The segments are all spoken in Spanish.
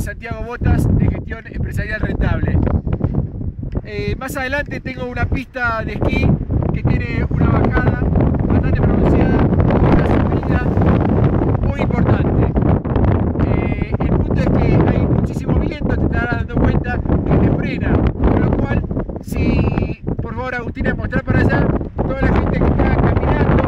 Santiago Botas de Gestión Empresarial Rentable. Más adelante tengo una pista de esquí que tiene una bajada bastante pronunciada, una subida muy importante. El punto es que hay muchísimo viento, te estarás dando cuenta que te frena, con lo cual, si por favor Agustina mostrar para allá, toda la gente que está caminando,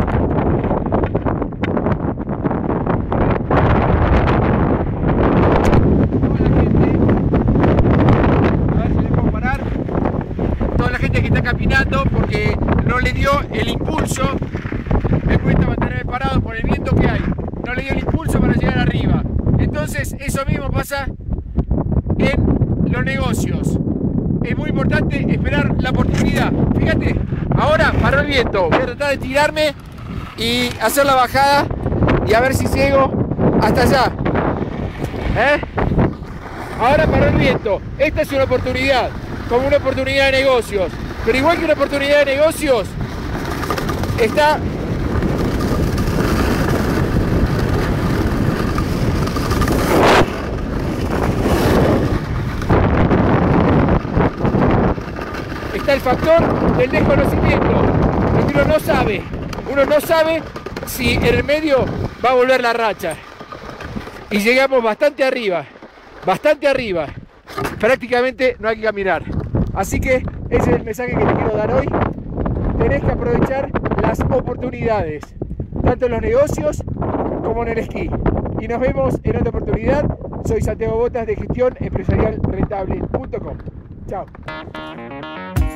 caminando porque no le dio el impulso, me cuesta mantenerme parado por el viento que hay, no le dio el impulso para llegar arriba. Entonces eso mismo pasa en los negocios, es muy importante esperar la oportunidad. Fíjate, ahora paró el viento, voy a tratar de tirarme y hacer la bajada y a ver si llego hasta allá. Ahora paró el viento, esta es una oportunidad, como una oportunidad de negocios. Pero igual que una oportunidad de negocios, está el factor del desconocimiento, porque uno no sabe si en el medio va a volver la racha. Y llegamos bastante arriba, prácticamente no hay que caminar. Así que ese es el mensaje que te quiero dar hoy. Tenés que aprovechar las oportunidades, tanto en los negocios como en el esquí. Y nos vemos en otra oportunidad. Soy Santiago Botas de Gestión Empresarial Rentable.com. Chao.